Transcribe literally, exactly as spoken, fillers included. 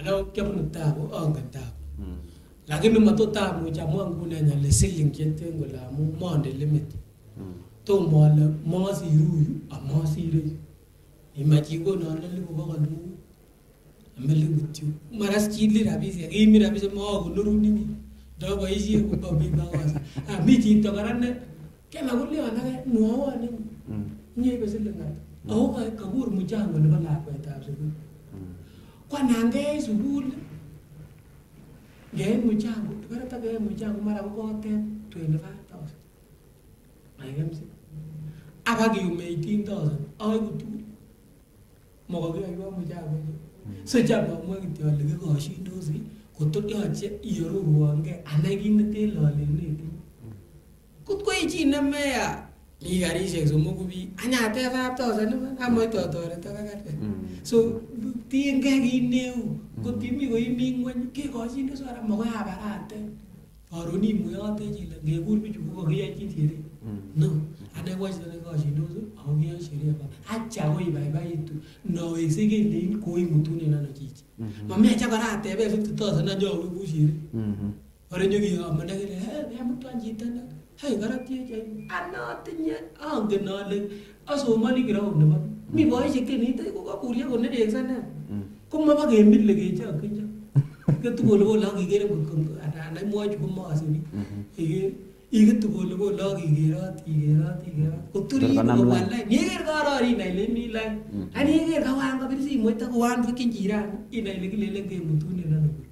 Ano kepunu tabu ongen tabu. Lakini matotabu jamu ngune nya le ceiling kete ngola mu monde limit. To mole mosi ruyu amosi re. Imajigo no le libu ba kalu. Ameli gutiu. Maras chili rabisi imi rabisi mo gunuru nini. Do ba isi ko ba bi ba wasa. Ah mi ti to garane kema gulle wana mo wa ni. Nye be silinga. Au ka kabur mujango ne bala ko tabu. Kwa nange sugul gay mujango tukara ta gay mujango mara ko te twenty-five thousand ai gam si aba gi me eighteen thousand ai ku tu mo ko ga yo mujango so jaba mo ngi to le ko shi do si ko to yo che yoro ruange anagi ne te lo le ne ku ko ji na me ya li gari je so mo ku bi anya te five thousand na mo to to re ta ga so tiền cái gì nêu có tiếng mi có im nguyên cái có gì nó sao mà có hà bà ra thế ở đó đi mới ở thế chỉ là nghề buôn với chủ có cái gì thì đấy no anh ấy quay ra có gì đâu ở kia chỉ là anh chào ơi bài bài tu nói cái cái đến cuối một tu này là nó chỉ mà mẹ chắc có ra thế bây giờ từ từ nó nhiều cái gì đấy ở đây như gì mà đây cái em muốn toàn gì tên đó hay cái đó tiếc cái anh nó tự nhiên ở cái nó lên ở số mà đi cái đâu nữa mi boy chỉ cái này tới có cùi có nó đẹp sao nè cũng mà bắt game biết là cái chứ cái chứ cái tụi bồ lo cái cái đó cũng anh anh ấy mua chụp mua gì thì ý cái tụi bồ lo cái cái đó thì cái đó thì cái đó có tụi đi có quan lại nhớ cái đó rồi đi này lên mi lại anh nhớ cái đó anh có biết gì mới ta quan với cái gì ra ý này là cái lên cái một tụi này là